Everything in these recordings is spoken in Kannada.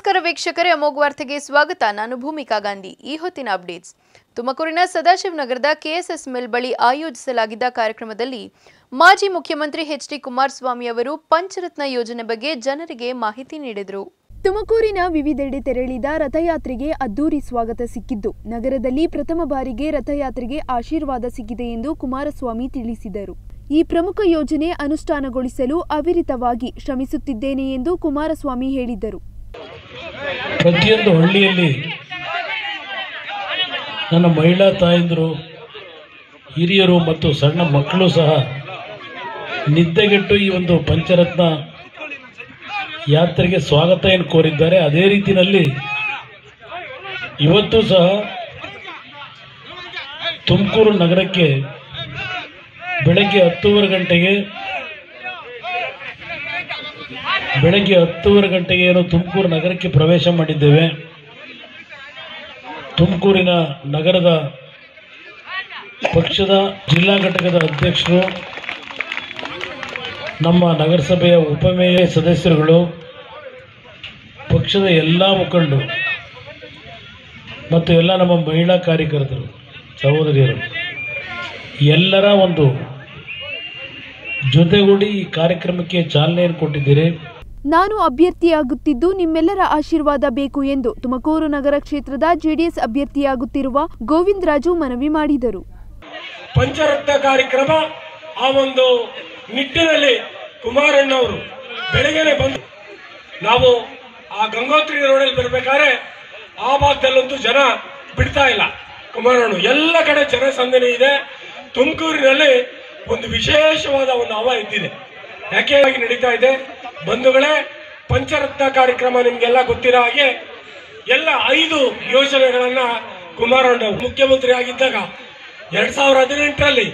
ನಮಸ್ಕಾರ ವೀಕ್ಷಕರೇ, ಅಮೋಘ ವಾರ್ತೆಗೆ ಸ್ವಾಗತ. ನಾನು ಭೂಮಿಕಾ ಗಾಂಧಿ. ಈ ಹೊತ್ತಿನ ಅಪ್ಡೇಟ್ಸ್. ತುಮಕೂರಿನ ಸದಾಶಿವನಗರದ ಕೆಎಸ್ಎಸ್ ಮಿಲ್ ಬಳಿ ಆಯೋಜಿಸಲಾಗಿದ್ದ ಕಾರ್ಯಕ್ರಮದಲ್ಲಿ ಮಾಜಿ ಮುಖ್ಯಮಂತ್ರಿ ಎಚ್.ಡಿ. ಕುಮಾರಸ್ವಾಮಿ ಅವರು ಪಂಚರತ್ನ ಯೋಜನೆ ಬಗ್ಗೆ ಜನರಿಗೆ ಮಾಹಿತಿ ನೀಡಿದರು. ತುಮಕೂರಿನ ವಿವಿಧೆಡೆ ತೆರಳಿದ ರಥಯಾತ್ರೆಗೆ ಅದ್ದೂರಿ ಸ್ವಾಗತ ಸಿಕ್ಕಿದ್ದು, ನಗರದಲ್ಲಿ ಪ್ರಥಮ ಬಾರಿಗೆ ರಥಯಾತ್ರೆಗೆ ಆಶೀರ್ವಾದ ಸಿಕ್ಕಿದೆ ಎಂದು ಕುಮಾರಸ್ವಾಮಿ ತಿಳಿಸಿದರು. ಈ ಪ್ರಮುಖ ಯೋಜನೆ ಅನುಷ್ಠಾನಗೊಳಿಸಲು ಅವಿರತವಾಗಿ ಶ್ರಮಿಸುತ್ತಿದ್ದೇನೆ ಎಂದು ಕುಮಾರಸ್ವಾಮಿ ಹೇಳಿದರು. ಪ್ರತಿಯೊಂದು ಹಳ್ಳಿಯಲ್ಲಿ ನನ್ನ ಮಹಿಳಾ ತಾಯಂದಿರು, ಹಿರಿಯರು ಮತ್ತು ಸಣ್ಣ ಮಕ್ಕಳು ಸಹ ನಿದ್ದೆಗೆಟ್ಟು ಈ ಒಂದು ಪಂಚರತ್ನ ಯಾತ್ರೆಗೆ ಸ್ವಾಗತ ಕೋರಿದ್ದಾರೆ. ಅದೇ ರೀತಿಯಲ್ಲಿ ಇವತ್ತು ಸಹ ತುಮಕೂರು ನಗರಕ್ಕೆ ಬೆಳಗ್ಗೆ 10:30 ಗಂಟೆಗೆ ಏನು ತುಮಕೂರು ನಗರಕ್ಕೆ ಪ್ರವೇಶ ಮಾಡಿದ್ದೇವೆ. ತುಮಕೂರಿನ ನಗರದ ಪಕ್ಷದ ಜಿಲ್ಲಾ ಘಟಕದ ಅಧ್ಯಕ್ಷರು, ನಮ್ಮ ನಗರಸಭೆಯ ಉಪಮೇಯರ್ ಸದಸ್ಯರುಗಳು, ಪಕ್ಷದ ಎಲ್ಲ ಮುಖಂಡರು ಮತ್ತು ಎಲ್ಲ ನಮ್ಮ ಮಹಿಳಾ ಕಾರ್ಯಕರ್ತರು, ಸಹೋದರಿಯರು ಎಲ್ಲರ ಒಂದು ಜೊತೆಗೂಡಿ ಈ ಕಾರ್ಯಕ್ರಮಕ್ಕೆ ಚಾಲನೆಯನ್ನು ಕೊಟ್ಟಿದ್ದೀರಿ. ನಾನು ಅಭ್ಯರ್ಥಿಯಾಗುತ್ತಿದ್ದು ನಿಮ್ಮೆಲ್ಲರ ಆಶೀರ್ವಾದ ಬೇಕು ಎಂದು ತುಮಕೂರು ನಗರ ಕ್ಷೇತ್ರದ ಜೆಡಿಎಸ್ ಅಭ್ಯರ್ಥಿಯಾಗುತ್ತಿರುವ ಗೋವಿಂದರಾಜು ಮನವಿ ಮಾಡಿದರು. ಪಂಚರತ್ನ ಕಾರ್ಯಕ್ರಮ ಆ ಒಂದು ನಿಟ್ಟಿನಲ್ಲಿ ಕುಮಾರಣ್ಣವರು ಬೆಳಗ್ಗೆನೆ ಬಂದು, ನಾವು ಆ ಗಂಗೋತ್ರಿ ರೋಡಲ್ಲಿ ಬರಬೇಕಾದ್ರೆ ಆ ಭಾಗದಲ್ಲಂತೂ ಜನ ಬಿಡ್ತಾ ಇಲ್ಲ. ಕುಮಾರಣ್ಣ ಎಲ್ಲ ಕಡೆ ಜನಸಂದಣಿ ಇದೆ. ತುಮಕೂರಿನಲ್ಲಿ ಒಂದು ವಿಶೇಷವಾದ ಒಂದು ಹವ ಇದ್ದಿದೆ. ಯಾಕೆ ನಡೀತಾ ಇದೆ ಬಂಧುಗಳೇ, ಪಂಚರತ್ನ ಕಾರ್ಯಕ್ರಮ ನಿಮ್ಗೆಲ್ಲ ಗೊತ್ತಿರೋ ಹಾಗೆ ಎಲ್ಲ 5 ಯೋಜನೆಗಳನ್ನ ಕುಮಾರಣ್ಣ ಮುಖ್ಯಮಂತ್ರಿ ಆಗಿದ್ದಾಗ 2018ರಲ್ಲಿ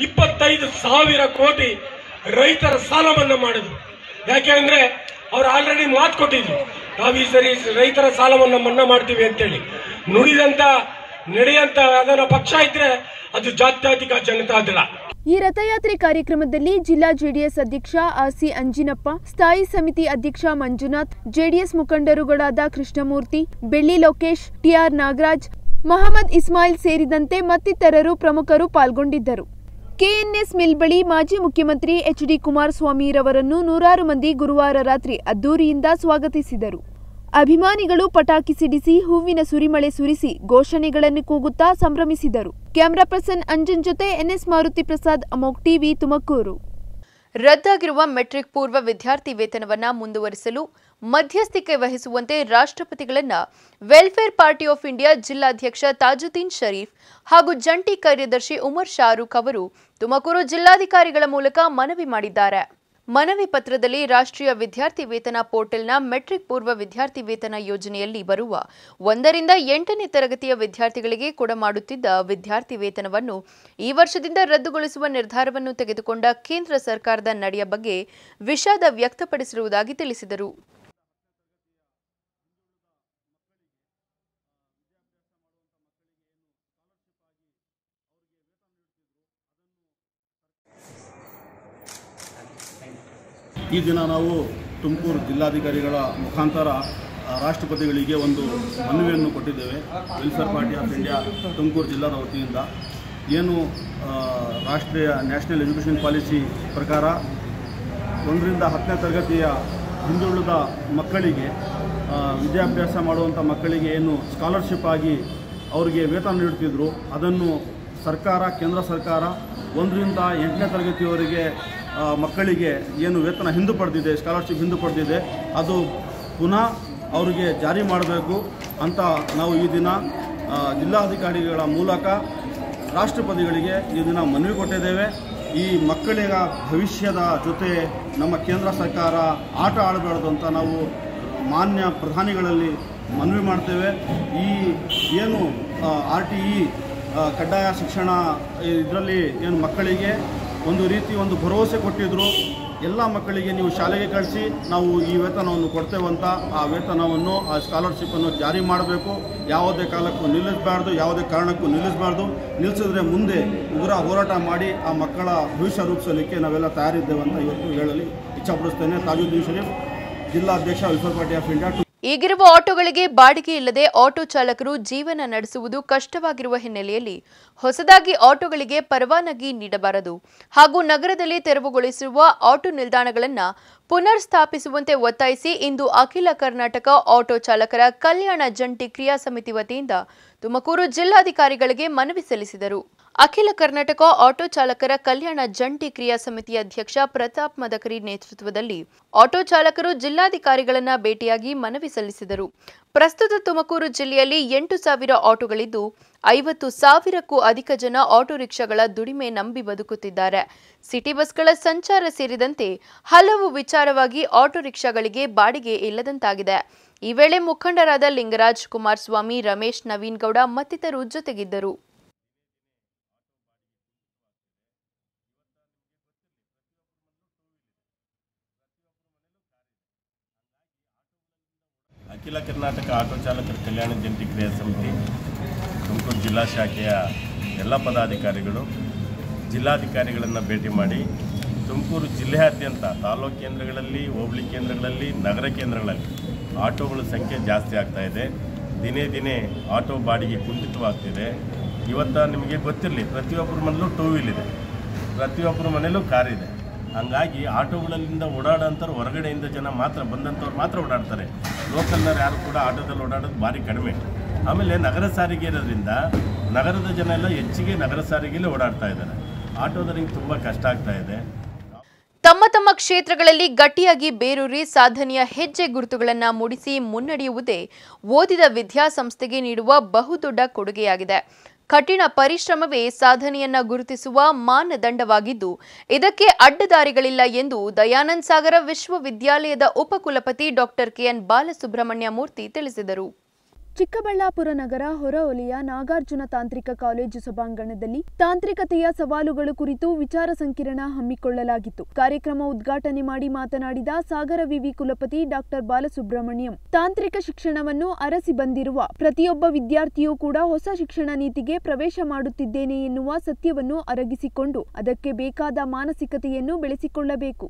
25,000 ಕೋಟಿ ರೈತರ ಸಾಲ ಮನ್ನಾ ಮಾಡಿದ್ರು. ಯಾಕೆ ಅಂದ್ರೆ ಅವ್ರು ಆಲ್ರೆಡಿ ಮಾತು ಕೊಟ್ಟಿದ್ರು, ನಾವು ಈ ಸರಿ ರೈತರ ಸಾಲವನ್ನ ಮನ್ನಾ ಮಾಡ್ತೀವಿ ಅಂತೇಳಿ. ನುಡಿದಂತ ನಡೆಯಂತ ಅದನ್ನ ಪಕ್ಷ ಇದ್ರೆ ಅದು ಜಾತ್ಯತೀತ ಜನತಾದಳ. ಈ ರಥಯಾತ್ರೆ ಕಾರ್ಯಕ್ರಮದಲ್ಲಿ ಜಿಲ್ಲಾ ಜೆಡಿಎಸ್ ಅಧ್ಯಕ್ಷ ಆರ್.ಸಿ. ಅಂಜಿನಪ್ಪ, ಸ್ಥಾಯಿ ಸಮಿತಿ ಅಧ್ಯಕ್ಷ ಮಂಜುನಾಥ್, ಜೆಡಿಎಸ್ ಮುಖಂಡರುಗಳಾದ ಕೃಷ್ಣಮೂರ್ತಿ, ಬೆಳ್ಳಿ ಲೋಕೇಶ್, ಟಿಆರ್ ನಾಗರಾಜ್, ಮೊಹಮ್ಮದ್ ಇಸ್ಮಾಯಿಲ್ ಸೇರಿದಂತೆ ಮತ್ತಿತರರು ಪ್ರಮುಖರು ಪಾಲ್ಗೊಂಡಿದ್ದರು. ಕೆಎನ್ಎಸ್ ಮಿಲ್ ಬಳಿ ಮಾಜಿ ಮುಖ್ಯಮಂತ್ರಿ ಎಚ್.ಡಿ. ಕುಮಾರಸ್ವಾಮಿರವರನ್ನು ನೂರಾರು ಮಂದಿ ಗುರುವಾರ ರಾತ್ರಿ ಅದ್ದೂರಿಯಿಂದ ಸ್ವಾಗತಿಸಿದರು. ಅಭಿಮಾನಿಗಳು ಪಟಾಕಿ ಸಿಡಿಸಿ, ಹೂವಿನ ಸುರಿಮಳೆ ಸುರಿಸಿ, ಘೋಷಣೆಗಳನ್ನು ಕೂಗುತ್ತಾ ಸಂಭ್ರಮಿಸಿದರು. ಕ್ಯಾಮರಾ ಪರ್ಸನ್ ಅಂಜನ್ ಜೊತೆ ಎನ್ಎಸ್ ಮಾರುತಿ ಪ್ರಸಾದ್, ಅಮೋಘ್ ಟಿವಿ, ತುಮಕೂರು. ರದ್ದಾಗಿರುವ ಮೆಟ್ರಿಕ್ ಪೂರ್ವ ವಿದ್ಯಾರ್ಥಿ ವೇತನವನ್ನು ಮುಂದುವರಿಸಲು ಮಧ್ಯಸ್ಥಿಕೆ ವಹಿಸುವಂತೆ ರಾಷ್ಟ್ರಪತಿಗಳನ್ನ ವೆಲ್ಫೇರ್ ಪಾರ್ಟಿ ಆಫ್ ಇಂಡಿಯಾ ಜಿಲ್ಲಾಧ್ಯಕ್ಷ ತಾಜುದ್ದೀನ್ ಶರೀಫ್ ಹಾಗೂ ಜಂಟಿ ಕಾರ್ಯದರ್ಶಿ ಉಮರ್ ಶಾರೂಕ್ ಅವರು ತುಮಕೂರು ಜಿಲ್ಲಾಧಿಕಾರಿಗಳ ಮೂಲಕ ಮನವಿ ಮಾಡಿದ್ದಾರೆ. ಮನವಿ ಪತ್ರದಲ್ಲಿ ರಾಷ್ಟ್ರೀಯ ವಿದ್ಯಾರ್ಥಿ ವೇತನ ಪೋರ್ಟಲ್ನ ಮೆಟ್ರಿಕ್ ಪೂರ್ವ ವಿದ್ಯಾರ್ಥಿ ವೇತನ ಯೋಜನೆಯಲ್ಲಿ ಬರುವ 1 ರಿಂದ 8ನೇ ತರಗತಿಯ ವಿದ್ಯಾರ್ಥಿಗಳಿಗೆ ಕೊಡಮಾಡುತ್ತಿದ್ದ ವಿದ್ಯಾರ್ಥಿ ವೇತನವನ್ನು ಈ ವರ್ಷದಿಂದ ರದ್ದುಗೊಳಿಸುವ ನಿರ್ಧಾರವನ್ನು ತೆಗೆದುಕೊಂಡ ಕೇಂದ್ರ ಸರ್ಕಾರದ ನಡೆಯ ಬಗ್ಗೆ ವಿಷಾದ ವ್ಯಕ್ತಪಡಿಸಿರುವುದಾಗಿ ತಿಳಿಸಿದರು. ಈ ದಿನ ನಾವು ತುಮಕೂರು ಜಿಲ್ಲಾಧಿಕಾರಿಗಳ ಮುಖಾಂತರ ರಾಷ್ಟ್ರಪತಿಗಳಿಗೆ ಒಂದು ಮನವಿಯನ್ನು ಕೊಟ್ಟಿದ್ದೇವೆ. Welfare party of India Tumakuru ಜಿಲ್ಲಾದ ವತಿಯಿಂದ ಏನು ರಾಷ್ಟ್ರೀಯ ನ್ಯಾಷನಲ್ ಎಜುಕೇಷನ್ ಪಾಲಿಸಿ ಪ್ರಕಾರ 1 ರಿಂದ 10ನೇ ತರಗತಿಯ ಹಿಂದುಳಿದ ಮಕ್ಕಳಿಗೆ ವಿದ್ಯಾಭ್ಯಾಸ ಮಾಡುವಂಥ ಮಕ್ಕಳಿಗೆ ಏನು ಸ್ಕಾಲರ್ಶಿಪ್ ಆಗಿ ಅವರಿಗೆ ವೇತನ ನೀಡುತ್ತಿದ್ದರು, ಅದನ್ನು ಸರ್ಕಾರ, ಕೇಂದ್ರ ಸರ್ಕಾರ 1 ರಿಂದ 8ನೇ ತರಗತಿಯವರೆಗೆ ಮಕ್ಕಳಿಗೆ ಏನು ವೇತನ ಹಿಂದೆ ಪಡೆದಿದೆ, ಸ್ಕಾಲರ್ಶಿಪ್ ಹಿಂದೆ ಪಡೆದಿದೆ, ಅದು ಪುನಃ ಅವರಿಗೆ ಜಾರಿ ಮಾಡಬೇಕು ಅಂತ ನಾವು ಈ ದಿನ ಜಿಲ್ಲಾಧಿಕಾರಿಗಳ ಮೂಲಕ ರಾಷ್ಟ್ರಪತಿಗಳಿಗೆ ಈ ದಿನ ಮನವಿ ಕೊಟ್ಟಿದ್ದೇವೆ. ಈ ಮಕ್ಕಳಿಗ ಭವಿಷ್ಯದ ಜೊತೆ ನಮ್ಮ ಕೇಂದ್ರ ಸರ್ಕಾರ ಆಟ ಆಡಬಾರ್ದು ಅಂತ ನಾವು ಮಾನ್ಯ ಪ್ರಧಾನಿಗಳಲ್ಲಿ ಮನವಿ ಮಾಡ್ತೇವೆ. ಈ ಏನು RTE ಕಡ್ಡಾಯ ಶಿಕ್ಷಣ ಇದರಲ್ಲಿ ಏನು ಮಕ್ಕಳಿಗೆ ಒಂದು ರೀತಿ ಒಂದು ಭರವಸೆ ಕೊಟ್ಟಿದ್ದರು, ಎಲ್ಲ ಮಕ್ಕಳಿಗೆ ನೀವು ಶಾಲೆಗೆ ಕಳಿಸಿ ನಾವು ಈ ವೇತನವನ್ನು ಕೊಡ್ತೇವಂತ ಆ ವೇತನವನ್ನು, ಆ ಸ್ಕಾಲರ್ಶಿಪ್ಪನ್ನು ಜಾರಿ ಮಾಡಬೇಕು. ಯಾವುದೇ ಕಾಲಕ್ಕೂ ನಿಲ್ಲಿಸಬಾರ್ದು, ಯಾವುದೇ ಕಾರಣಕ್ಕೂ ನಿಲ್ಲಿಸಬಾರ್ದು. ನಿಲ್ಲಿಸಿದ್ರೆ ಮುಂದೆ ಉಗ್ರ ಹೋರಾಟ ಮಾಡಿ ಆ ಮಕ್ಕಳ ಭವಿಷ್ಯ ರೂಪಿಸಲಿಕ್ಕೆ ನಾವೆಲ್ಲ ತಯಾರಿದ್ದೇವೆ ಅಂತ ಇವತ್ತು ಹೇಳಲು ಇಚ್ಛಾಪಡಿಸ್ತೇನೆ. ತಾಜುದ್ದೀನ್ ಶರೀಫ್, ಜಿಲ್ಲಾಧ್ಯಕ್ಷ ವೆಲ್ಫೇರ್ ಪಾರ್ಟಿ ಆಫ್ ಇಂಡಿಯಾ. ಈಗಿರುವ ಆಟೋಗಳಿಗೆ ಬಾಡಿಗೆ ಇಲ್ಲದೆ ಆಟೋ ಚಾಲಕರು ಜೀವನ ನಡೆಸುವುದು ಕಷ್ಟವಾಗಿರುವ ಹಿನ್ನೆಲೆಯಲ್ಲಿ ಹೊಸದಾಗಿ ಆಟೋಗಳಿಗೆ ಪರವಾನಗಿ ನೀಡಬಾರದು ಹಾಗೂ ನಗರದಲ್ಲಿ ತೆರವುಗೊಳಿಸಿರುವ ಆಟೋ ನಿಲ್ದಾಣಗಳನ್ನು ಪುನರ್ ಸ್ಥಾಪಿಸುವಂತೆ ಒತ್ತಾಯಿಸಿ ಇಂದು ಅಖಿಲ ಕರ್ನಾಟಕ ಆಟೋ ಚಾಲಕರ ಕಲ್ಯಾಣ ಜಂಟಿ ಕ್ರಿಯಾ ಸಮಿತಿ ವತಿಯಿಂದ ತುಮಕೂರು ಜಿಲ್ಲಾಧಿಕಾರಿಗಳಿಗೆ ಮನವಿ ಸಲ್ಲಿಸಿದರು. ಅಖಿಲ ಕರ್ನಾಟಕ ಆಟೋ ಚಾಲಕರ ಕಲ್ಯಾಣ ಜಂಟಿ ಕ್ರಿಯಾ ಸಮಿತಿ ಅಧ್ಯಕ್ಷ ಪ್ರತಾಪ್ ಮದಕರಿ ನೇತೃತ್ವದಲ್ಲಿ ಆಟೋ ಚಾಲಕರು ಜಿಲ್ಲಾಧಿಕಾರಿಗಳನ್ನ ಭೇಟಿಯಾಗಿ ಮನವಿ ಸಲ್ಲಿಸಿದರು. ಪ್ರಸ್ತುತ ತುಮಕೂರು ಜಿಲ್ಲೆಯಲ್ಲಿ 8,000 ಆಟೋಗಳಿದ್ದು 50,000ಕ್ಕೂ ಅಧಿಕ ಜನ ಆಟೋ ರಿಕ್ಷಾಗಳ ದುಡಿಮೆ ನಂಬಿ ಬದುಕುತ್ತಿದ್ದಾರೆ. ಸಿಟಿ ಬಸ್ಗಳ ಸಂಚಾರ ಸೇರಿದಂತೆ ಹಲವು ವಿಚಾರವಾಗಿ ಆಟೋ ರಿಕ್ಷಾಗಳಿಗೆ ಬಾಡಿಗೆ ಇಲ್ಲದಂತಾಗಿದೆ. ಈ ವೇಳೆ ಮುಖಂಡರಾದ ಲಿಂಗರಾಜ್, ಕುಮಾರಸ್ವಾಮಿ, ರಮೇಶ್, ನವೀನ್ ಗೌಡ ಮತ್ತಿತರರು ಜೊತೆಗಿದ್ದರು. ಅಖಿಲ ಕರ್ನಾಟಕ ಆಟೋ ಚಾಲಕರ ಕಲ್ಯಾಣ ಜಂಟಿ ಕ್ರಿಯಾ ಸಮಿತಿ ತುಮಕೂರು ಜಿಲ್ಲಾ ಶಾಖೆಯ ಎಲ್ಲ ಪದಾಧಿಕಾರಿಗಳು ಜಿಲ್ಲಾಧಿಕಾರಿಗಳನ್ನು ಭೇಟಿ ಮಾಡಿ ತುಮಕೂರು ಜಿಲ್ಲೆಯಾದ್ಯಂತ ತಾಲೂಕು ಕೇಂದ್ರಗಳಲ್ಲಿ, ಹೋಬಳಿ ಕೇಂದ್ರಗಳಲ್ಲಿ, ನಗರ ಕೇಂದ್ರಗಳಲ್ಲಿ ಆಟೋಗಳ ಸಂಖ್ಯೆ ಜಾಸ್ತಿ ಆಗ್ತಾ ಇದೆ. ದಿನೇ ದಿನೇ ಆಟೋ ಬಾಡಿಗೆ ಕುಂಠಿತವಾಗ್ತಿದೆ. ಇವತ್ತು ನಿಮಗೆ ಗೊತ್ತಿರಲಿ, ಪ್ರತಿಯೊಬ್ಬರ ಮನೆಯಲ್ಲೂ ಟೂ ವೀಲ್ ಇದೆ, ಪ್ರತಿಯೊಬ್ಬರ ಮನೆಯಲ್ಲೂ ಕಾರ್ ಇದೆ. ಹಂಗಾಗಿ ಆಟೋಗಳಿಂದ ಓಡಾಡೋಂಥವ್ರು ಹೊರಗಡೆಯಿಂದ ಜನ ಮಾತ್ರ ಬಂದಂಥವ್ರು ಮಾತ್ರ ಓಡಾಡ್ತಾರೆ. ಲೋಕಲ್ನವ್ರು ಯಾರು ಕೂಡ ಆಟೋದಲ್ಲಿ ಓಡಾಡೋದು ಭಾರಿ ಕಡಿಮೆ. ಆಮೇಲೆ ನಗರ ಸಾರಿಗೆ ಇರೋದ್ರಿಂದ ನಗರದ ಜನ ಎಲ್ಲ ಹೆಚ್ಚಿಗೆ ನಗರ ಸಾರಿಗೆಯಲ್ಲೇ ಓಡಾಡ್ತಾ ಇದ್ದಾರೆ. ಆಟೋದವರಿಗೆ ತುಂಬ ಕಷ್ಟ ಆಗ್ತಾ ಇದೆ. ತಮ್ಮ ತಮ್ಮ ಕ್ಷೇತ್ರಗಳಲ್ಲಿ ಗಟ್ಟಿಯಾಗಿ ಬೇರೂರಿ ಸಾಧನೆಯ ಹೆಜ್ಜೆ ಗುರುತುಗಳನ್ನು ಮೂಡಿಸಿ ಮುನ್ನಡೆಯುವುದೇ ಓದಿದ ವಿದ್ಯಾಸಂಸ್ಥೆಗೆ ನೀಡುವ ಬಹುದೊಡ್ಡ ಕೊಡುಗೆಯಾಗಿದೆ. ಕಠಿಣ ಪರಿಶ್ರಮವೇ ಸಾಧನೆಯನ್ನ ಗುರುತಿಸುವ ಮಾನದಂಡವಾಗಿದ್ದು ಇದಕ್ಕೆ ಅಡ್ಡದಾರಿಗಳಿಲ್ಲ ಎಂದು ದಯಾನಂದ ಸಾಗರ ವಿಶ್ವವಿದ್ಯಾಲಯದ ಉಪಕುಲಪತಿ ಡಾಕ್ಟರ್ ಕೆಎನ್ ಬಾಲಸುಬ್ರಹ್ಮಣ್ಯ ಮೂರ್ತಿ ತಿಳಿಸಿದರು. ಚಿಕ್ಕಬಳ್ಳಾಪುರ ನಗರ ಹೊರವಲಯ ನಾಗಾರ್ಜುನ ತಾಂತ್ರಿಕ ಕಾಲೇಜು ಸಭಾಂಗಣದಲ್ಲಿ ತಾಂತ್ರಿಕತೆಯ ಸವಾಲುಗಳು ಕುರಿತು ವಿಚಾರ ಸಂಕಿರಣ ಹಮ್ಮಿಕೊಳ್ಳಲಾಗಿತ್ತು. ಕಾರ್ಯಕ್ರಮ ಉದ್ಘಾಟನೆ ಮಾಡಿ ಮಾತನಾಡಿದ ಸಾಗರ ವಿವಿ ಕುಲಪತಿ ಡಾಕ್ಟರ್ ಬಾಲಸುಬ್ರಹ್ಮಣ್ಯಂ, ತಾಂತ್ರಿಕ ಶಿಕ್ಷಣವನ್ನು ಅರಸಿ ಬಂದಿರುವ ಪ್ರತಿಯೊಬ್ಬ ವಿದ್ಯಾರ್ಥಿಯೂ ಕೂಡ ಹೊಸ ಶಿಕ್ಷಣ ನೀತಿಗೆ ಪ್ರವೇಶ ಮಾಡುತ್ತಿದ್ದೇನೆ ಎನ್ನುವ ಸತ್ಯವನ್ನು ಅರಗಿಸಿಕೊಂಡು ಅದಕ್ಕೆ ಬೇಕಾದ ಮಾನಸಿಕತೆಯನ್ನು ಬೆಳೆಸಿಕೊಳ್ಳಬೇಕು.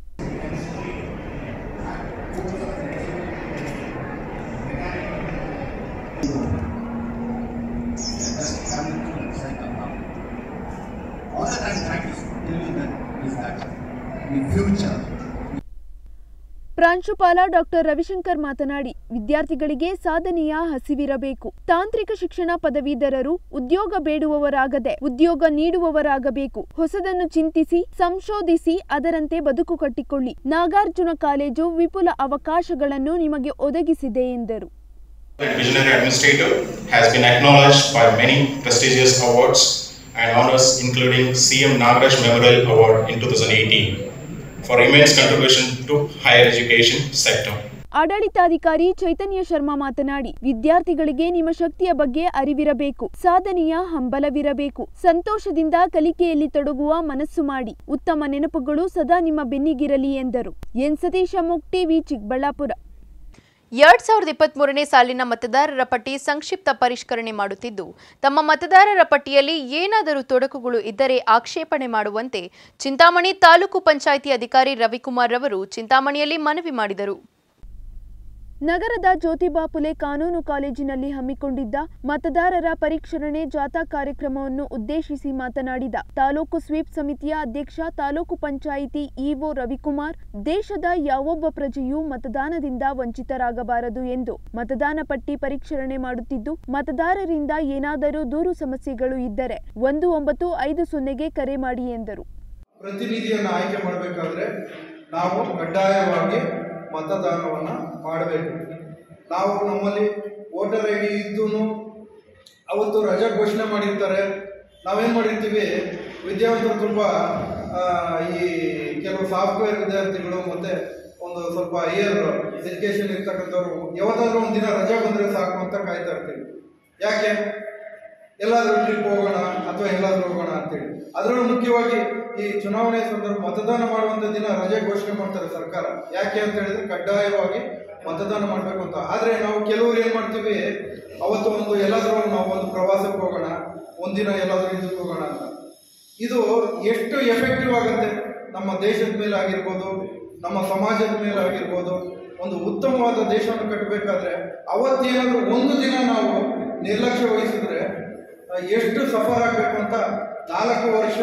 ಪ್ರಾಂಶುಪಾಲ ಡಾಕ್ಟರ್ ರವಿಶಂಕರ್ ಮಾತನಾಡಿ, ವಿದ್ಯಾರ್ಥಿಗಳಿಗೆ ಸಾಧನೆಯ ಹಸಿವಿರಬೇಕು. ತಾಂತ್ರಿಕ ಶಿಕ್ಷಣ ಪದವೀಧರರು ಉದ್ಯೋಗ ಬೇಡುವವರಾಗದೆ ಉದ್ಯೋಗ ನೀಡುವವರಾಗಬೇಕು. ಹೊಸದನ್ನು ಚಿಂತಿಸಿ, ಸಂಶೋಧಿಸಿ, ಅದರಂತೆ ಬದುಕು ಕಟ್ಟಿಕೊಳ್ಳಿ. ನಾಗಾರ್ಜುನ ಕಾಲೇಜು ವಿಪುಲ ಅವಕಾಶಗಳನ್ನು ನಿಮಗೆ ಒದಗಿಸಿದೆ ಎಂದರು. Visionary administrator has been acknowledged by many prestigious awards and honors, including CM Nagaraj Memorial Award in 2018 for immense contribution to higher education sector. ಆಡಳಿತಾಧಿಕಾರಿ ಚೈತನ್ಯ ಶರ್ಮಾ ಮಾತನಾಡಿ, ವಿದ್ಯಾರ್ಥಿಗಳಿಗೆ ನಿಮ್ಮ ಶಕ್ತಿಯ ಬಗ್ಗೆ ಅರಿವಿರಬೇಕು, ಸಾಧನೆಯ ಹಂಬಲವಿರಬೇಕು, ಸಂತೋಷದಿಂದ ಕಲಿಕೆಯಲ್ಲಿ ತೊಡಗುವ ಮನಸ್ಸು ಮಾಡಿ, ಉತ್ತಮ ನೆನಪುಗಳು ಸದಾ ನಿಮ್ಮ ಬೆನ್ನಿಗಿರಲಿ ಎಂದರು. ಎನ್ ಸತೀಶ ಮುಕ್ ಟಿವಿ ಚಿಕ್ಕಬಳ್ಳಾಪುರ. 2023ನೇ ಸಾಲಿನ ಮತದಾರರ ಪಟ್ಟಿ ಸಂಕ್ಷಿಪ್ತ ಪರಿಷ್ಕರಣೆ ಮಾಡುತ್ತಿದ್ದು, ತಮ್ಮ ಮತದಾರರ ಪಟ್ಟಿಯಲ್ಲಿ ಏನಾದರೂ ತೊಡಕುಗಳು ಇದ್ದರೆ ಆಕ್ಷೇಪಣೆ ಮಾಡುವಂತೆ ಚಿಂತಾಮಣಿ ತಾಲೂಕು ಪಂಚಾಯಿತಿ ಅಧಿಕಾರಿ ರವಿಕುಮಾರ್ ರವರು ಚಿಂತಾಮಣಿಯಲ್ಲಿ ಮನವಿ ಮಾಡಿದರು. ನಗರದ ಜ್ಯೋತಿಬಾ ಫುಲೆ ಕಾನೂನು ಕಾಲೇಜಿನಲ್ಲಿ ಹಮ್ಮಿಕೊಂಡಿದ್ದ ಮತದಾರರ ಪರಿಷ್ಕರಣೆ ಜಾಥಾ ಕಾರ್ಯಕ್ರಮವನ್ನು ಉದ್ದೇಶಿಸಿ ಮಾತನಾಡಿದ ತಾಲೂಕು ಸ್ವೀಪ್ ಸಮಿತಿಯ ಅಧ್ಯಕ್ಷ ತಾಲೂಕು ಪಂಚಾಯಿತಿ ಇಒ ರವಿಕುಮಾರ್, ದೇಶದ ಯಾವೊಬ್ಬ ಪ್ರಜೆಯೂ ಮತದಾನದಿಂದ ವಂಚಿತರಾಗಬಾರದು ಎಂದು ಮತದಾನ ಪಟ್ಟಿ ಪರಿಷ್ಕರಣೆ ಮಾಡುತ್ತಿದ್ದು, ಮತದಾರರಿಂದ ಏನಾದರೂ ದೂರು ಸಮಸ್ಯೆಗಳು ಇದ್ದರೆ 1950ಗೆ ಕರೆ ಮಾಡಿ ಎಂದರು. ಪ್ರತಿನಿಧಿಯನ್ನು ಆಯ್ಕೆ ಮಾಡಬೇಕಾದ್ರೆ ನಾವು ಕಡ್ಡಾಯವಾಗಿ ಮತದಾನವನ್ನು ಮಾಡಬೇಕು. ನಾವು ನಮ್ಮಲ್ಲಿ ವೋಟರ್ ಐ ಡಿ ಇದ್ದೂ ಅವತ್ತು ರಜೆ ಘೋಷಣೆ ಮಾಡಿರ್ತಾರೆ. ನಾವೇನು ಮಾಡಿರ್ತೀವಿ, ವಿದ್ಯಾವಂತರು ತುಂಬ ಈ ಕೆಲವು ಸಾಫ್ಟ್ವೇರ್ ವಿದ್ಯಾರ್ಥಿಗಳು ಮತ್ತು ಒಂದು ಸ್ವಲ್ಪ ಹೈಯರ್ ಎಜುಕೇಷನ್ ಇರ್ತಕ್ಕಂಥವ್ರು ಯಾವತ್ತಾದ್ರೂ ಒಂದು ದಿನ ರಜೆ ಬಂದರೆ ಸಾಕು ಅಂತ ಕಾಯ್ತಾ ಇರ್ತೀವಿ. ಯಾಕೆ? ಎಲ್ಲಾದರೂ ಟ್ರಿಪ್ ಹೋಗೋಣ ಅಥವಾ ಎಲ್ಲಾದರೂ ಹೋಗೋಣ ಅಂತೇಳಿ. ಅದರಲ್ಲೂ ಮುಖ್ಯವಾಗಿ ಈ ಚುನಾವಣೆ ಸಂದರ್ಭ ಮತದಾನ ಮಾಡುವಂಥ ದಿನ ರಜೆ ಘೋಷಣೆ ಮಾಡ್ತಾರೆ ಸರ್ಕಾರ. ಯಾಕೆ ಅಂತ ಹೇಳಿದ್ರೆ ಕಡ್ಡಾಯವಾಗಿ ಮತದಾನ ಮಾಡಬೇಕು ಅಂತ. ಆದರೆ ನಾವು ಕೆಲವರು ಏನು ಮಾಡ್ತೀವಿ, ಅವತ್ತು ಎಲ್ಲಾದರೂ ನಾವು ಒಂದು ಪ್ರವಾಸಕ್ಕೆ ಹೋಗೋಣ, ಒಂದಿನ ಎಲ್ಲಾದರೂ ಇದಕ್ಕೆ ಹೋಗೋಣ ಅಂತ. ಇದು ಎಷ್ಟು ಎಫೆಕ್ಟಿವ್ ಆಗುತ್ತೆ ನಮ್ಮ ದೇಶದ ಮೇಲೆ ಆಗಿರ್ಬೋದು, ನಮ್ಮ ಸಮಾಜದ ಮೇಲೆ ಆಗಿರ್ಬೋದು, ಒಂದು ಉತ್ತಮವಾದ ದೇಶವನ್ನು ಕಟ್ಟಬೇಕಾದ್ರೆ ಅವತ್ತೇನಾದರೂ ಒಂದು ದಿನ ನಾವು ನಿರ್ಲಕ್ಷ್ಯ ವಹಿಸಿದ್ರೆ ಎಷ್ಟು ಸಫರ್ ಆಗಬೇಕು ಅಂತ 4 ವರ್ಷ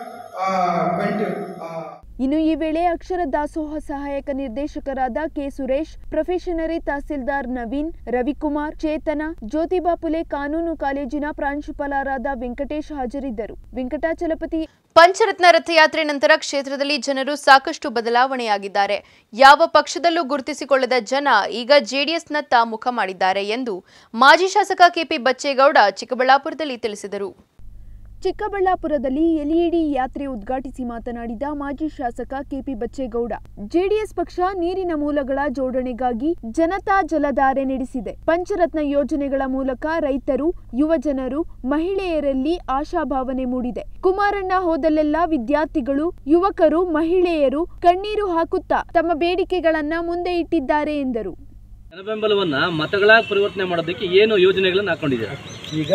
ಇನ್ನು ಈ ವೇಳೆ ಅಕ್ಷರ ದಾಸೋಹ ಸಹಾಯಕ ನಿರ್ದೇಶಕರಾದ ಕೆ ಸುರೇಶ್, ಪ್ರೊಫೆಷನರಿ ತಹಸೀಲ್ದಾರ್ ನವೀನ್, ರವಿಕುಮಾರ್, ಚೇತನ, ಜ್ಯೋತಿಬಾ ಫುಲೆ ಕಾನೂನು ಕಾಲೇಜಿನ ಪ್ರಾಂಶುಪಾಲರಾದ ವೆಂಕಟೇಶ್ ಹಾಜರಿದ್ದರು. ವೆಂಕಟಾಚಲಪತಿ ಪಂಚರತ್ನ ರಥಯಾತ್ರೆ ನಂತರ ಕ್ಷೇತ್ರದಲ್ಲಿ ಜನರು ಸಾಕಷ್ಟು ಬದಲಾವಣೆಯಾಗಿದ್ದಾರೆ. ಯಾವ ಪಕ್ಷದಲ್ಲೂ ಗುರುತಿಸಿಕೊಳ್ಳದ ಜನ ಈಗ ಜೆಡಿಎಸ್ನತ್ತ ಮುಖ ಮಾಡಿದ್ದಾರೆ ಎಂದು ಮಾಜಿ ಶಾಸಕ ಕೆಪಿ ಬಚ್ಚೇಗೌಡ ಚಿಕ್ಕಬಳ್ಳಾಪುರದಲ್ಲಿ ತಿಳಿಸಿದರು. ಚಿಕ್ಕಬಳ್ಳಾಪುರದಲ್ಲಿ ಎಲ್ಇಡಿ ಯಾತ್ರೆ ಉದ್ಘಾಟಿಸಿ ಮಾತನಾಡಿದ ಮಾಜಿ ಶಾಸಕ ಕೆಪಿ ಬಚ್ಚೇಗೌಡ, ಜೆಡಿಎಸ್ ಪಕ್ಷ ನೀರಿನ ಮೂಲಗಳ ಜೋಡಣೆಗಾಗಿ ಜನತಾ ಜಲಧಾರೆ ನಡೆಸಿದೆ. ಪಂಚರತ್ನ ಯೋಜನೆಗಳ ಮೂಲಕ ರೈತರು, ಯುವಜನರು, ಮಹಿಳೆಯರಲ್ಲಿ ಆಶಾಭಾವನೆ ಮೂಡಿದೆ. ಕುಮಾರಣ್ಣ ಹೋದಲ್ಲೆಲ್ಲ ವಿದ್ಯಾರ್ಥಿಗಳು, ಯುವಕರು, ಮಹಿಳೆಯರು ಕಣ್ಣೀರು ಹಾಕುತ್ತಾ ತಮ್ಮ ಬೇಡಿಕೆಗಳನ್ನ ಮುಂದೆ ಇಟ್ಟಿದ್ದಾರೆ ಎಂದರು. ಜನಬೆಂಬಲವನ್ನ ಮತಗಳಾಗಿ ಪರಿವರ್ತನೆ ಮಾಡೋದಕ್ಕೆ ಏನು ಯೋಜನೆಗಳನ್ನು ಹಾಕೊಂಡಿದ್ದಾರೆ? ಈಗ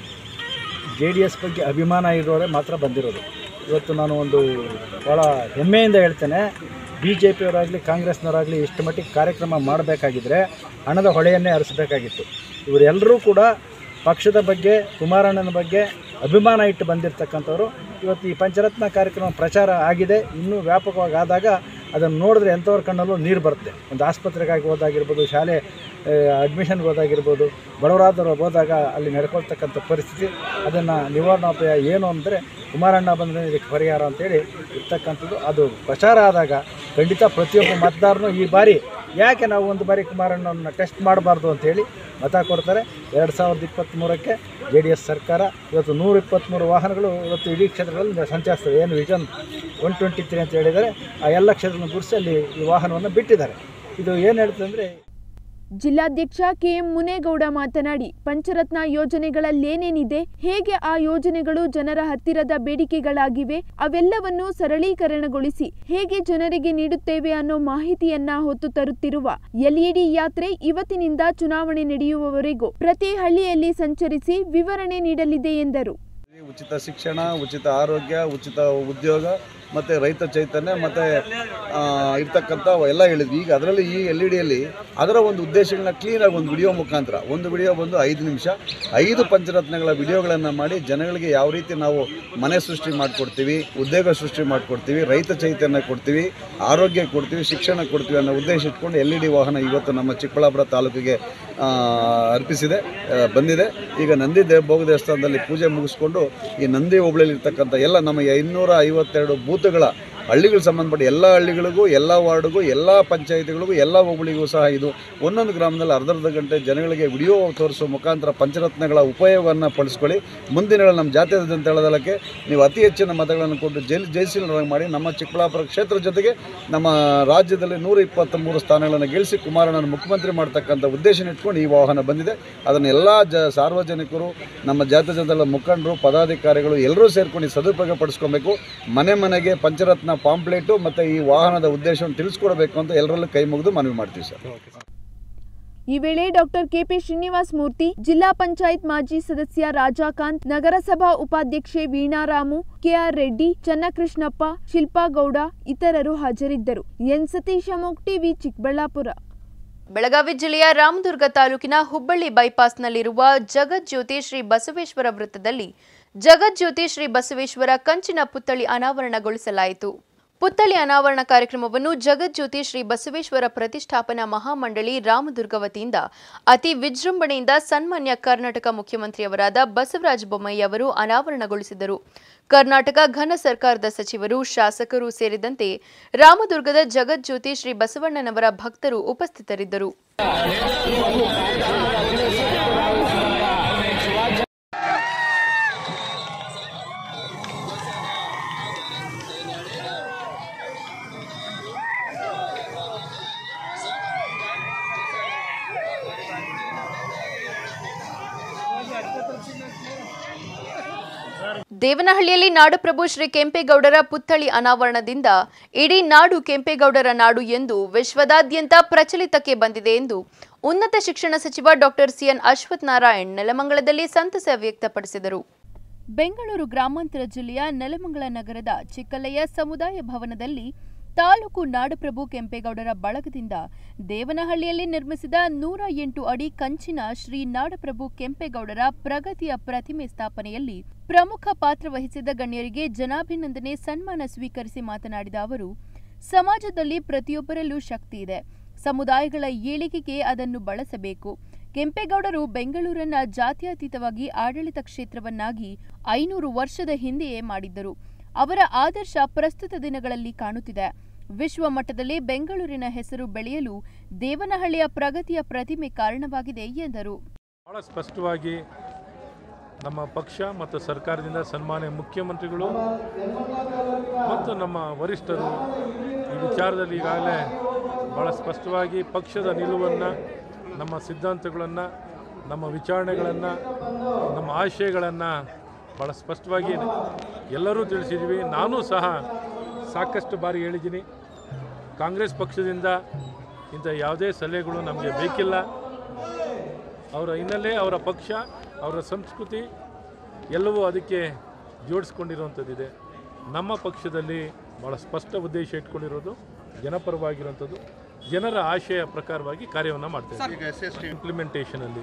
JDS ಬಗ್ಗೆ ಅಭಿಮಾನ ಇರೋರೆ ಮಾತ್ರ ಬಂದಿರೋದು. ಇವತ್ತು ನಾನು ಒಂದು ಭಾಳ ಹೆಮ್ಮೆಯಿಂದ ಹೇಳ್ತೇನೆ, BJP ಅವರಾಗಲಿ ಕಾಂಗ್ರೆಸ್ನವರಾಗಲಿ ಇಷ್ಟು ಮಟ್ಟಿಗೆ ಕಾರ್ಯಕ್ರಮ ಮಾಡಬೇಕಾಗಿದ್ದರೆ ಹಣದ ಹೊಳೆಯನ್ನೇ ಹರಿಸಬೇಕಾಗಿತ್ತು. ಇವರೆಲ್ಲರೂ ಕೂಡ ಪಕ್ಷದ ಬಗ್ಗೆ, ಕುಮಾರಣ್ಣನ ಬಗ್ಗೆ ಅಭಿಮಾನ ಇಟ್ಟು ಬಂದಿರತಕ್ಕಂಥವ್ರು. ಇವತ್ತು ಈ ಪಂಚರತ್ನ ಕಾರ್ಯಕ್ರಮ ಪ್ರಚಾರ ಆಗಿದೆ, ಇನ್ನೂ ವ್ಯಾಪಕವಾಗಿ ಆದಾಗ ಅದನ್ನು ನೋಡಿದ್ರೆ ಎಂಥವ್ರ ಕಣ್ಣಲ್ಲೂ ನೀರು ಬರುತ್ತೆ. ಒಂದು ಆಸ್ಪತ್ರೆಗಾಗಿ ಹೋದಾಗಿರ್ಬೋದು, ಶಾಲೆ ಅಡ್ಮಿಷನ್ಗೆ ಹೋದಾಗಿರ್ಬೋದು, ಬಡವರಾದವರು ಹೋದಾಗ ಅಲ್ಲಿ ನಡ್ಕೊಳ್ತಕ್ಕಂಥ ಪರಿಸ್ಥಿತಿ, ಅದನ್ನು ನಿವಾರಣೋಪಾಯ ಏನು ಅಂದರೆ ಕುಮಾರಣ್ಣ ಬಂದರೆ ಇದಕ್ಕೆ ಪರಿಹಾರ ಅಂತೇಳಿ ಇರ್ತಕ್ಕಂಥದ್ದು. ಅದು ಪ್ರಚಾರ ಆದಾಗ ಖಂಡಿತ ಪ್ರತಿಯೊಬ್ಬ ಮತದಾರನು ಈ ಬಾರಿ ಯಾಕೆ ನಾವು ಒಂದು ಬಾರಿ ಕುಮಾರಣ್ಣನ ಟೆಸ್ಟ್ ಮಾಡಬಾರ್ದು ಅಂಥೇಳಿ ಮತ ಕೊಡ್ತಾರೆ. 2023ಕ್ಕೆ JDS ಸರ್ಕಾರ ಇವತ್ತು 123 ವಾಹನಗಳು ಇವತ್ತು ಇಡೀ ಕ್ಷೇತ್ರಗಳಲ್ಲಿ ಸಂಚರಿಸ್ತದೆ. ಏನು ವಿಷನ್ 123 ಅಂತ ಹೇಳಿದರೆ ಆ ಎಲ್ಲ ಕ್ಷೇತ್ರಗಳನ್ನು ಗುರುಸಿ ಅಲ್ಲಿ ಈ ವಾಹನವನ್ನು ಬಿಟ್ಟಿದ್ದಾರೆ. ಇದು ಏನು ಹೇಳ್ತದೆ ಅಂದರೆ, ಜಿಲ್ಲಾಧ್ಯಕ್ಷ ಕೆಎಂ ಮುನೇಗೌಡ ಮಾತನಾಡಿ, ಪಂಚರತ್ನ ಯೋಜನೆಗಳಲ್ಲೇನೇನಿದೆ, ಹೇಗೆ ಆ ಯೋಜನೆಗಳು ಜನರ ಹತ್ತಿರದ ಬೇಡಿಕೆಗಳಾಗಿವೆ, ಅವೆಲ್ಲವನ್ನು ಸರಳೀಕರಣಗೊಳಿಸಿ ಹೇಗೆ ಜನರಿಗೆ ನೀಡುತ್ತೇವೆ ಅನ್ನೋ ಮಾಹಿತಿಯನ್ನ ಹೊತ್ತು ತರುತ್ತಿರುವ ಎಲ್ಇಡಿ ಯಾತ್ರೆ ಇವತ್ತಿನಿಂದ ಚುನಾವಣೆ ನಡೆಯುವವರೆಗೂ ಪ್ರತಿ ಹಳ್ಳಿಯಲ್ಲಿ ಸಂಚರಿಸಿ ವಿವರಣೆ ನೀಡಲಿದೆ ಎಂದರು. ಉಚಿತ ಶಿಕ್ಷಣ, ಉಚಿತ ಆರೋಗ್ಯ, ಉಚಿತ ಉದ್ಯೋಗ ಮತ್ತು ರೈತ ಚೈತನ್ಯ ಮತ್ತು ಇರ್ತಕ್ಕಂಥ ಎಲ್ಲ ಹೇಳಿದ್ವಿ. ಈಗ ಅದರಲ್ಲಿ ಈ LEDಯಲ್ಲಿ ಅದರ ಒಂದು ಉದ್ದೇಶಗಳನ್ನ ಕ್ಲೀನಾಗಿ ಒಂದು ವಿಡಿಯೋ ಮುಖಾಂತರ, ಒಂದು ವಿಡಿಯೋ ಬಂದು 5 ನಿಮಿಷ 5 ಪಂಚರತ್ನಗಳ ವಿಡಿಯೋಗಳನ್ನು ಮಾಡಿ ಜನಗಳಿಗೆ ಯಾವ ರೀತಿ ನಾವು ಮನೆ ಸೃಷ್ಟಿ ಮಾಡಿಕೊಡ್ತೀವಿ, ಉದ್ಯೋಗ ಸೃಷ್ಟಿ ಮಾಡಿಕೊಡ್ತೀವಿ, ರೈತ ಚೈತನ್ಯ ಕೊಡ್ತೀವಿ, ಆರೋಗ್ಯ ಕೊಡ್ತೀವಿ, ಶಿಕ್ಷಣ ಕೊಡ್ತೀವಿ ಅನ್ನೋ ಉದ್ದೇಶ ಇಟ್ಕೊಂಡು LED ವಾಹನ ಇವತ್ತು ನಮ್ಮ ಚಿಕ್ಕಬಳ್ಳಾಪುರ ತಾಲೂಕಿಗೆ ಬಂದಿದೆ. ಈಗ ನಂದಿ ಭೋಗ ದೇವಸ್ಥಾನದಲ್ಲಿ ಪೂಜೆ ಮುಗಿಸ್ಕೊಂಡು ಈ ನಂದಿ ಹೋಬಳಿಯಲ್ಲಿ ಇರ್ತಕ್ಕಂಥ ಎಲ್ಲ ನಮ್ಮ 252 ಬೂತ್ಗಳ ಹಳ್ಳಿಗಳಿಗೆ ಸಂಬಂಧಪಟ್ಟ ಎಲ್ಲ ಹಳ್ಳಿಗಳಿಗೂ, ಎಲ್ಲ ವಾರ್ಡ್ಗೂ, ಎಲ್ಲ ಪಂಚಾಯಿತಿಗಳಿಗೂ, ಎಲ್ಲ ಹೋಬಳಿಗೂ ಸಹ ಇದು ಒಂದೊಂದು ಗ್ರಾಮದಲ್ಲಿ ಅರ್ಧ ಗಂಟೆ ಜನಗಳಿಗೆ ವಿಡಿಯೋ ತೋರಿಸುವ ಮುಖಾಂತರ ಪಂಚರತ್ನಗಳ ಉಪಯೋಗವನ್ನು ಪಡಿಸ್ಕೊಳ್ಳಿ. ಮುಂದಿನ ನಮ್ಮ ಜಾತ್ಯತೀತ ಜನತಾ ದಳಕ್ಕೆ ನೀವು ಅತಿ ಹೆಚ್ಚಿನ ಮತಗಳನ್ನು ಕೊಟ್ಟು ಜಯಶೀಲರಾಗಿ ಮಾಡಿ ನಮ್ಮ ಚಿಕ್ಕಬಳ್ಳಾಪುರ ಕ್ಷೇತ್ರದ ಜೊತೆಗೆ ನಮ್ಮ ರಾಜ್ಯದಲ್ಲಿ 123 ಸ್ಥಾನಗಳನ್ನು ಗೆಲ್ಲಿಸಿ ಕುಮಾರಣ್ಣನ ಮುಖ್ಯಮಂತ್ರಿ ಮಾಡ್ತಕ್ಕಂಥ ಉದ್ದೇಶ ಇಟ್ಕೊಂಡು ಈ ವಾಹನ ಬಂದಿದೆ. ಅದನ್ನು ಎಲ್ಲ ಸಾರ್ವಜನಿಕರು, ನಮ್ಮ ಜಾತ್ಯತೀತ ಜನತಾ ಮುಖಂಡರು, ಪದಾಧಿಕಾರಿಗಳು ಎಲ್ಲರೂ ಸೇರ್ಕೊಂಡು ಸದುಪಯೋಗ ಪಡಿಸ್ಕೊಬೇಕು. ಮನೆ ಮನೆಗೆ ಪಂಚರತ್ನ ಪಾಂಪ್ಲೆಟು ಮತ್ತು ಈ ವಾಹನದ ಉದ್ದೇಶವನ್ನು ತಿಳಿಸ್ಕೊಡಬೇಕು ಅಂತ ಎಲ್ಲರಲ್ಲೂ ಕೈ ಮುಗಿದು ಮನವಿ ಮಾಡ್ತೀವಿ ಸರ್. ಈ ವೇಳೆ ಡಾಕ್ಟರ್ ಕೆಪಿ ಶ್ರೀನಿವಾಸ ಮೂರ್ತಿ, ಜಿಲ್ಲಾ ಪಂಚಾಯತ್ ಮಾಜಿ ಸದಸ್ಯ ರಾಜಾಕಾಂತ್, ನಗರಸಭಾ ಉಪಾಧ್ಯಕ್ಷೆ ವೀಣಾರಾಮು, ಕೆಆರ್ ರೆಡ್ಡಿ, ಚನ್ನಕೃಷ್ಣಪ್ಪ, ಶಿಲ್ಪಾಗೌಡ ಇತರರು ಹಾಜರಿದ್ದರು. ಎನ್ ಸತೀಶ ಮೋಕ್ ಟಿವಿ, ಚಿಕ್ಕಬಳ್ಳಾಪುರ. ಬೆಳಗಾವಿ ಜಿಲ್ಲೆಯ ರಾಮದುರ್ಗ ತಾಲೂಕಿನ ಹುಬ್ಬಳ್ಳಿ ಬೈಪಾಸ್ನಲ್ಲಿರುವ ಜಗಜ್ಯೋತಿ ಶ್ರೀ ಬಸವೇಶ್ವರ ವೃತ್ತದಲ್ಲಿ ಜಗಜ್ಯೋತಿ ಶ್ರೀ ಬಸವೇಶ್ವರ ಕಂಚಿನ ಪುತ್ಥಳಿ ಅನಾವರಣಗೊಳಿಸಲಾಯಿತು. ಪುತ್ಥಳಿ ಅನಾವರಣ ಕಾರ್ಯಕ್ರಮವನ್ನು ಜಗಜ್ಯೋತಿ ಶ್ರೀ ಬಸವೇಶ್ವರ ಪ್ರತಿಷ್ಠಾಪನಾ ಮಹಾಮಂಡಳಿ ರಾಮದುರ್ಗ ವತಿಯಿಂದ ಅತಿ ವಿಜೃಂಭಣೆಯಿಂದ ಸನ್ಮಾನ್ಯ ಕರ್ನಾಟಕ ಮುಖ್ಯಮಂತ್ರಿಯವರಾದ ಬಸವರಾಜ ಬೊಮ್ಮಾಯಿ ಅವರು ಅನಾವರಣಗೊಳಿಸಿದರು. ಕರ್ನಾಟಕ ಘನ ಸರ್ಕಾರದ ಸಚಿವರು, ಶಾಸಕರು ಸೇರಿದಂತೆ ರಾಮದುರ್ಗದ ಜಗಜ್ಯೋತಿ ಶ್ರೀ ಬಸವಣ್ಣನವರ ಭಕ್ತರು ಉಪಸ್ಥಿತರಿದ್ದರು. ದೇವನಹಳ್ಳಿಯಲ್ಲಿ ನಾಡಪ್ರಭು ಶ್ರೀ ಕೆಂಪೇಗೌಡರ ಪುತ್ಥಳಿ ಅನಾವರಣದಿಂದ ಇಡೀ ನಾಡು ಕೆಂಪೇಗೌಡರ ನಾಡು ಎಂದು ವಿಶ್ವದಾದ್ಯಂತ ಪ್ರಚಲಿತಕ್ಕೆ ಬಂದಿದೆ ಎಂದು ಉನ್ನತ ಶಿಕ್ಷಣ ಸಚಿವ ಡಾಕ್ಟರ್ ಸಿಎನ್ ಅಶ್ವಥ್ ನಾರಾಯಣ್ ನೆಲಮಂಗಲದಲ್ಲಿ ಸಂತಸ ವ್ಯಕ್ತಪಡಿಸಿದರು. ಬೆಂಗಳೂರು ಗ್ರಾಮಾಂತರ ಜಿಲ್ಲೆಯ ನೆಲಮಂಗಲ ನಗರದ ಚಿಕ್ಕಲೆಯ ಸಮುದಾಯ ಭವನದಲ್ಲಿ ತಾಲೂಕು ನಾಡಪ್ರಭು ಕೆಂಪೇಗೌಡರ ಬಳಗದಿಂದ ದೇವನಹಳ್ಳಿಯಲ್ಲಿ ನಿರ್ಮಿಸಿದ 108 ಅಡಿ ಕಂಚಿನ ಶ್ರೀ ನಾಡಪ್ರಭು ಕೆಂಪೇಗೌಡರ ಪ್ರಗತಿಯ ಪ್ರತಿಮೆ ಸ್ಥಾಪನೆಯಲ್ಲಿ ಪ್ರಮುಖ ಪಾತ್ರ ವಹಿಸಿದ ಗಣ್ಯರಿಗೆ ಜನಾಭಿನಂದನೆ ಸನ್ಮಾನ ಸ್ವೀಕರಿಸಿ ಮಾತನಾಡಿದ ಅವರು, ಸಮಾಜದಲ್ಲಿ ಪ್ರತಿಯೊಬ್ಬರಲ್ಲೂ ಶಕ್ತಿ ಇದೆ. ಸಮುದಾಯಗಳ ಏಳಿಗೆಗೆ ಅದನ್ನು ಬಳಸಬೇಕು. ಕೆಂಪೇಗೌಡರು ಬೆಂಗಳೂರನ್ನ ಜಾತ್ಯತೀತವಾಗಿ ಆಡಳಿತ ಕ್ಷೇತ್ರವನ್ನಾಗಿ 500 ವರ್ಷದ ಹಿಂದೆಯೇ ಮಾಡಿದ್ದರು. ಅವರ ಆದರ್ಶ ಪ್ರಸ್ತುತ ದಿನಗಳಲ್ಲಿ ಕಾಣುತ್ತಿದೆ. ವಿಶ್ವ ಮಟ್ಟದಲ್ಲಿ ಬೆಂಗಳೂರಿನ ಹೆಸರು ಬೆಳೆಯಲು ದೇವನಹಳ್ಳಿಯ ಪ್ರಗತಿಯ ಪ್ರತಿಮೆ ಕಾರಣವಾಗಿದೆ ಎಂದರು. ಬಹಳ ಸ್ಪಷ್ಟವಾಗಿ ನಮ್ಮ ಪಕ್ಷ ಮತ್ತು ಸರ್ಕಾರದಿಂದ ಸನ್ಮಾನ್ಯ ಮುಖ್ಯಮಂತ್ರಿಗಳು ಮತ್ತು ನಮ್ಮ ವರಿಷ್ಠರು ಈ ವಿಚಾರದಲ್ಲಿ ಈಗಾಗಲೇ ಬಹಳ ಸ್ಪಷ್ಟವಾಗಿ ಪಕ್ಷದ ನಿಲುವನ್ನು, ನಮ್ಮ ಸಿದ್ಧಾಂತಗಳನ್ನು, ನಮ್ಮ ವಿಚಾರಣೆಗಳನ್ನು, ನಮ್ಮ ಆಶಯಗಳನ್ನು ಭಾಳ ಸ್ಪಷ್ಟವಾಗಿ ಎಲ್ಲರೂ ತಿಳಿಸಿದ್ದೀವಿ. ನಾನು ಸಹ ಸಾಕಷ್ಟು ಬಾರಿ ಹೇಳಿದ್ದೀನಿ, ಕಾಂಗ್ರೆಸ್ ಪಕ್ಷದಿಂದ ಇಂಥ ಯಾವುದೇ ಸಲಹೆಗಳು ನಮಗೆ ಬೇಕಿಲ್ಲ. ಅವರ ಹಿನ್ನೆಲೆ, ಅವರ ಪಕ್ಷ, ಅವರ ಸಂಸ್ಕೃತಿ ಎಲ್ಲವೂ ಅದಕ್ಕೆ ಜೋಡಿಸ್ಕೊಂಡಿರುವಂಥದ್ದಿದೆ. ನಮ್ಮ ಪಕ್ಷದಲ್ಲಿ ಭಾಳ ಸ್ಪಷ್ಟ ಉದ್ದೇಶ ಇಟ್ಕೊಂಡಿರೋದು ಜನಪರವಾಗಿರುವಂಥದ್ದು, ಜನರ ಆಶಯ ಪ್ರಕಾರವಾಗಿ ಕಾರ್ಯವನ್ನು ಮಾಡ್ತೇವೆ. ಇಂಪ್ಲಿಮೆಂಟೇಷನಲ್ಲಿ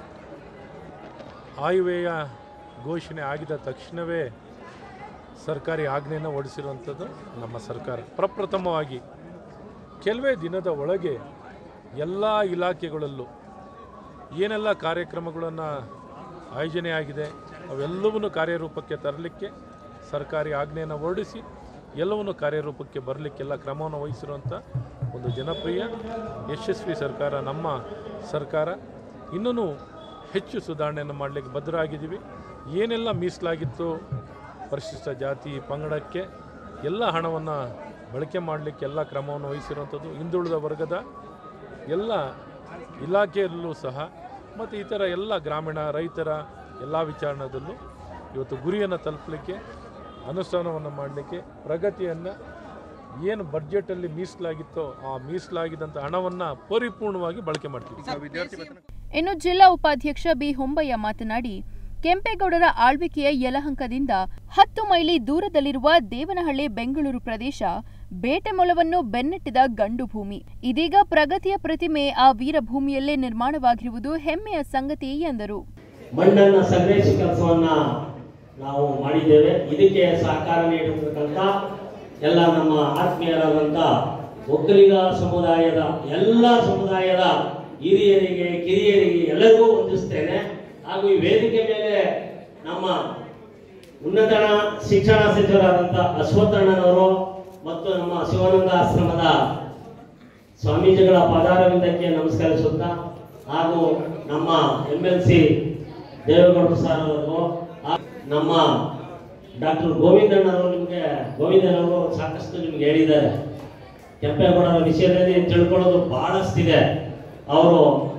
ಆಯವ್ಯಯ ಘೋಷಣೆ ಆಗಿದ ತಕ್ಷಣವೇ ಸರ್ಕಾರಿ ಆಜ್ಞೆಯನ್ನು ಹೊರಡಿಸಿರುವಂಥದ್ದು ನಮ್ಮ ಸರ್ಕಾರ. ಪ್ರಪ್ರಥಮವಾಗಿ ಕೆಲವೇ ದಿನದ ಒಳಗೆ ಎಲ್ಲ ಇಲಾಖೆಗಳಲ್ಲೂ ಏನೆಲ್ಲ ಕಾರ್ಯಕ್ರಮಗಳನ್ನು ಆಯೋಜನೆ ಆಗಿದೆ ಅವೆಲ್ಲವನ್ನೂ ಕಾರ್ಯರೂಪಕ್ಕೆ ತರಲಿಕ್ಕೆ ಸರ್ಕಾರಿ ಆಜ್ಞೆಯನ್ನು ಹೊರಡಿಸಿ ಎಲ್ಲವನ್ನೂ ಕಾರ್ಯರೂಪಕ್ಕೆ ಬರಲಿಕ್ಕೆಲ್ಲ ಕ್ರಮವನ್ನು ವಹಿಸಿರುವಂಥ ಒಂದು ಜನಪ್ರಿಯ ಯಶಸ್ವಿ ಸರ್ಕಾರ ನಮ್ಮ ಸರ್ಕಾರ. ಇನ್ನೂ ಹೆಚ್ಚು ಸುಧಾರಣೆಯನ್ನು ಮಾಡಲಿಕ್ಕೆ ಬದ್ಧರಾಗಿದ್ದೀವಿ. ಏನೆಲ್ಲ ಮೀಸಲಾಗಿತ್ತು ಪರಿಶಿಷ್ಟ ಜಾತಿ ಪಂಗಡಕ್ಕೆ ಎಲ್ಲ ಹಣವನ್ನು ಬಳಕೆ ಮಾಡಲಿಕ್ಕೆ ಎಲ್ಲ ಕ್ರಮವನ್ನು ವಹಿಸಿರುವಂಥದ್ದು. ಹಿಂದುಳಿದ ವರ್ಗದ ಎಲ್ಲ ಇಲಾಖೆಯಲ್ಲೂ ಸಹ ಮತ್ತು ಇತರ ಎಲ್ಲ ಗ್ರಾಮೀಣ ರೈತರ ಎಲ್ಲ ವಿಚಾರಣದಲ್ಲೂ ಇವತ್ತು ಗುರಿಯನ್ನು ತಲುಪಲಿಕ್ಕೆ, ಅನುಷ್ಠಾನವನ್ನು ಮಾಡಲಿಕ್ಕೆ, ಪ್ರಗತಿಯನ್ನು ಏನು ಬಡ್ಜೆಟಲ್ಲಿ ಮೀಸಲಾಗಿತ್ತೋ ಆ ಮೀಸಲಾಗಿದ್ದಂಥ ಹಣವನ್ನು ಪರಿಪೂರ್ಣವಾಗಿ ಬಳಕೆ ಮಾಡ್ತೀವಿ. ಇನ್ನು ಜಿಲ್ಲಾ ಉಪಾಧ್ಯಕ್ಷ ಬಿ ಹೊಂಬಯ್ಯ ಮಾತನಾಡಿ, ಕೆಂಪೇಗೌಡರ ಆಳ್ವಿಕೆಯ ಯಲಹಂಕದಿಂದ 10 ಮೈಲಿ ದೂರದಲ್ಲಿರುವ ದೇವನಹಳ್ಳಿ ಬೆಂಗಳೂರು ಪ್ರದೇಶ ಬೇಟೆ ಮೊಲವನ್ನು ಬೆನ್ನಟ್ಟಿದ ಗಂಡು ಭೂಮಿ. ಇದೀಗ ಪ್ರಗತಿಯ ಪ್ರತಿಮೆ ಆ ವೀರಭೂಮಿಯಲ್ಲೇ ನಿರ್ಮಾಣವಾಗಿರುವುದು ಹೆಮ್ಮೆಯ ಸಂಗತಿ ಎಂದರು. ಮಣ್ಣನ್ನು ಸಂಗ್ರಹಿಸುವ ಕೆಲಸವನ್ನ ನಾವು ಮಾಡಿದ್ದೇವೆ. ಇದಕ್ಕೆ ಸಹಕಾರ ನೀಡಿರ್ತಕ್ಕಂಥ ಎಲ್ಲ ನಮ್ಮ ಆತ್ಮೀಯರಾದಂಥ ಒಕ್ಕಲಿಗ ಸಮುದಾಯದ ಎಲ್ಲ ಸಮುದಾಯದ ಹಿರಿಯರಿಗೆ ಕಿರಿಯರಿಗೆ ಎಲ್ಲರಿಗೂ ವಂದಿಸ್ತೇನೆ. ಹಾಗೂ ಈ ವೇದಿಕೆ ಮೇಲೆ ನಮ್ಮ ಉನ್ನತ ಶಿಕ್ಷಣ ಸಚಿವರಾದಂಥ ಅಶ್ವತ್ಥಣ್ಣನವರು ಮತ್ತು ನಮ್ಮ ಶಿವಾನಂದ ಆಶ್ರಮದ ಸ್ವಾಮೀಜಿಗಳ ಪಾದಾರವಿಂದಕ್ಕೆ ನಮಸ್ಕರಿಸುತ್ತಾ, ಹಾಗೂ ನಮ್ಮ MLC ದೇವೇಗೌಡ ಸರ್ ಅವರು, ನಮ್ಮ ಡಾಕ್ಟರ್ ಗೋವಿಂದಣ್ಣವರು ಸಾಕಷ್ಟು ನಿಮ್ಗೆ ಹೇಳಿದ್ದಾರೆ. ಕೆಂಪೇಗೌಡರ ವಿಷಯದಲ್ಲಿ ತಿಳ್ಕೊಳ್ಳೋದು ಬಹಳಷ್ಟಿದೆ. ಅವರು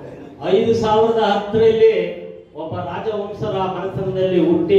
5010ರಲ್ಲಿ ಒಬ್ಬ ರಾಜವಂಶರ ಮನೆತನದಲ್ಲಿ ಹುಟ್ಟಿ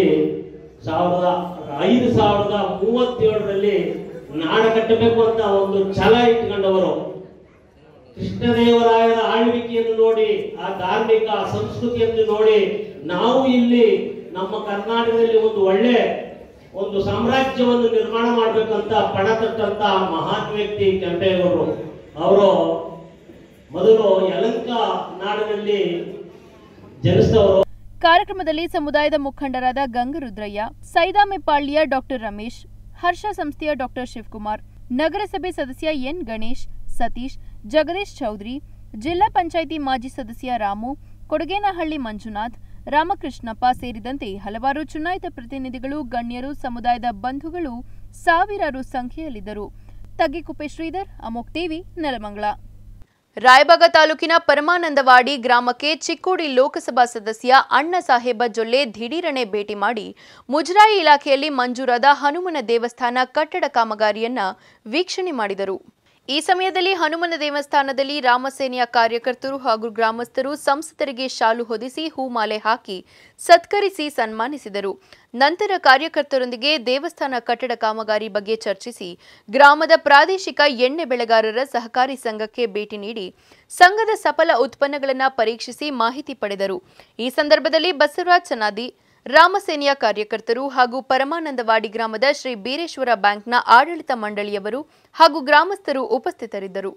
5037ರಲ್ಲಿ ನಾಡ ಕಟ್ಟಬೇಕು ಅಂತ ಒಂದು ಛಲ ಇಟ್ಕೊಂಡವರು. ಕೃಷ್ಣದೇವರಾಯರ ಆಳ್ವಿಕೆಯನ್ನು ನೋಡಿ, ಆ ಧಾರ್ಮಿಕ ಸಂಸ್ಕೃತಿಯನ್ನು ನೋಡಿ, ನಾವು ಇಲ್ಲಿ ನಮ್ಮ ಕರ್ನಾಟಕದಲ್ಲಿ ಒಂದು ಒಳ್ಳೆ ಒಂದು ಸಾಮ್ರಾಜ್ಯವನ್ನು ನಿರ್ಮಾಣ ಮಾಡಬೇಕಂತ ಪಣ ತೊಟ್ಟಂತ ಮಹಾನ್ ವ್ಯಕ್ತಿ ಕೆಂಪೇಗೌಡರು. ಅವರು ಮೊದಲು ಯಲಹಂಕ ನಾಡಿನಲ್ಲಿ ಜನಿಸಿದವರು. ಕಾರ್ಯಕ್ರಮದಲ್ಲಿ ಸಮುದಾಯದ ಮುಖಂಡರಾದ ಗಂಗರುದ್ರಯ್ಯ, ಸೈದಾಮೆಪಾಳ್ಯ ಡಾಕ್ಟರ್ ರಮೇಶ್, ಹರ್ಷ ಸಂಸ್ಥೆಯ ಡಾಕ್ಟರ್ ಶಿವಕುಮಾರ್, ನಗರಸಭೆ ಸದಸ್ಯ ಎನ್ ಗಣೇಶ್, ಸತೀಶ್, ಜಗದೀಶ್ ಚೌಧರಿ, ಜಿಲ್ಲಾ ಪಂಚಾಯಿತಿ ಮಾಜಿ ಸದಸ್ಯ ರಾಮು, ಕೊಡಗೇನಹಳ್ಳಿ ಮಂಜುನಾಥ್, ರಾಮಕೃಷ್ಣಪ್ಪ ಸೇರಿದಂತೆ ಹಲವಾರು ಚುನಾಯಿತ ಪ್ರತಿನಿಧಿಗಳು, ಗಣ್ಯರು, ಸಮುದಾಯದ ಬಂಧುಗಳು ಸಾವಿರಾರು ಸಂಖ್ಯೆಯಲ್ಲಿದ್ದರು. ತಗ್ಗಿಕುಪ್ಪೆ ಶ್ರೀಧರ್, ಅಮೋಕ್ ಟಿವಿ, ನೆಲಮಂಗಲ. ರಾಯಬಾಗ ತಾಲೂಕಿನ ಪರಮಾನಂದವಾಡಿ ಗ್ರಾಮಕ್ಕೆ ಚಿಕ್ಕೋಡಿ ಲೋಕಸಭಾ ಸದಸ್ಯ ಅಣ್ಣ ಸಾಹೇಬ ಜೊಲ್ಲೆ ದಿಢೀರನೆ ಭೇಟಿ ಮಾಡಿ ಮುಜರಾಯಿ ಇಲಾಖೆಯಲ್ಲಿ ಮಂಜೂರಾದ ಹನುಮನ ದೇವಸ್ಥಾನ ಕಟ್ಟಡ ಕಾಮಗಾರಿಯನ್ನ ವೀಕ್ಷಣೆ ಮಾಡಿದರು. ಈ ಸಮಯದಲ್ಲಿ ಹನುಮನ ದೇವಸ್ಥಾನದಲ್ಲಿ ರಾಮಸೇನೆಯ ಕಾರ್ಯಕರ್ತರು ಹಾಗೂ ಗ್ರಾಮಸ್ಥರು ಸಂಸದರಿಗೆ ಶಾಲು ಹೊದಿಸಿ ಹೂಮಾಲೆ ಹಾಕಿ ಸತ್ಕರಿಸಿ ಸನ್ಮಾನಿಸಿದರು. ನಂತರ ಕಾರ್ಯಕರ್ತರೊಂದಿಗೆ ದೇವಸ್ಥಾನ ಕಟ್ಟಡ ಕಾಮಗಾರಿ ಬಗ್ಗೆ ಚರ್ಚಿಸಿ ಗ್ರಾಮದ ಪ್ರಾದೇಶಿಕ ಎಣ್ಣೆ ಬೆಳೆಗಾರರ ಸಹಕಾರಿ ಸಂಘಕ್ಕೆ ಭೇಟಿ ನೀಡಿ ಸಂಘದ ಸಫಲ ಉತ್ಪನ್ನಗಳನ್ನು ಪರೀಕ್ಷಿಸಿ ಮಾಹಿತಿ ಪಡೆದರು. ಈ ಸಂದರ್ಭದಲ್ಲಿ ಬಸವರಾಜ್ ಚನಾದಿ, ರಾಮಸೇನೆಯ ಕಾರ್ಯಕರ್ತರು ಹಾಗೂ ಪರಮಾನಂದವಾಡಿ ಗ್ರಾಮದ ಶ್ರೀ ಬೀರೇಶ್ವರ ಬ್ಯಾಂಕ್ನ ಆಡಳಿತ ಮಂಡಳಿಯವರು ಹಾಗೂ ಗ್ರಾಮಸ್ಥರು ಉಪಸ್ಥಿತರಿದ್ದರು.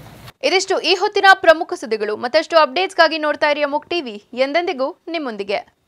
ಇದಿಷ್ಟು ಈ ಹೊತ್ತಿನ ಪ್ರಮುಖ ಸುದ್ದಿಗಳು. ಮತ್ತಷ್ಟು ಅಪ್ಡೇಟ್ಸ್ಗಾಗಿ ನೋಡ್ತಾ ಇರಿ ಅಮೋಕ್ ಟಿವಿ, ಎಂದೆಂದಿಗೂ ನಿಮ್ಮೊಂದಿಗೆ.